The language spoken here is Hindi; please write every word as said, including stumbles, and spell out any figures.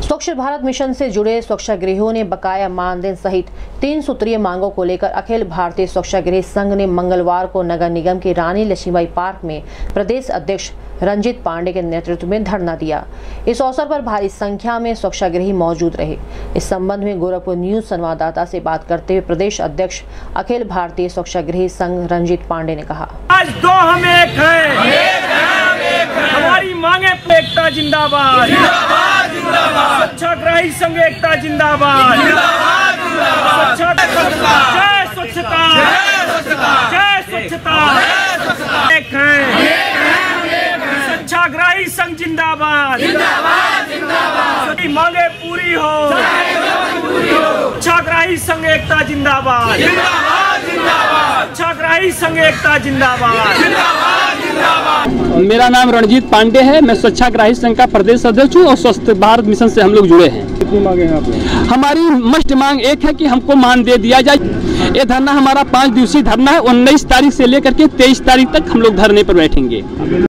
स्वच्छ भारत मिशन से जुड़े स्वच्छागृहियों ने बकाया मानदेय सहित तीन सूत्रीय मांगों को लेकर अखिल भारतीय स्वच्छागृही संघ ने मंगलवार को नगर निगम के रानी लक्ष्मीबाई पार्क में प्रदेश अध्यक्ष रंजीत पांडे के नेतृत्व में धरना दिया। इस अवसर पर भारी संख्या में स्वच्छागृही मौजूद रहे। इस संबंध में गोरखपुर न्यूज संवाददाता से बात करते हुए प्रदेश अध्यक्ष अखिल भारतीय स्वच्छागृही संघ रंजीत पांडे ने कहा, आज दो हम एक हैं, हमारी मांगे एकता जिंदाबाद, स्वच्छाग्रही संघ एकता जिंदाबाद, जय स्वच्छता, जय स्वच्छता, एक है स्वच्छाग्रही संघ जिंदाबाद, सभी मांगे पूरी हो, स्वच्छाग्रही संघ एकता जिंदाबाद, स्वच्छाग्रही संघ एकता जिंदाबाद। मेरा नाम रणजीत पांडे है, मैं स्वच्छाग्रही संघ का प्रदेश अध्यक्ष हूँ और स्वच्छ भारत मिशन से हम लोग जुड़े हैं। कितनी मांगे हैं आप? हमारी मस्ट मांग एक है कि हमको मानदेय दिया जाए। ये धरना हमारा पाँच दिवसीय धरना है। उन्नीस तारीख से लेकर के तेईस तारीख तक हम लोग धरने पर बैठेंगे।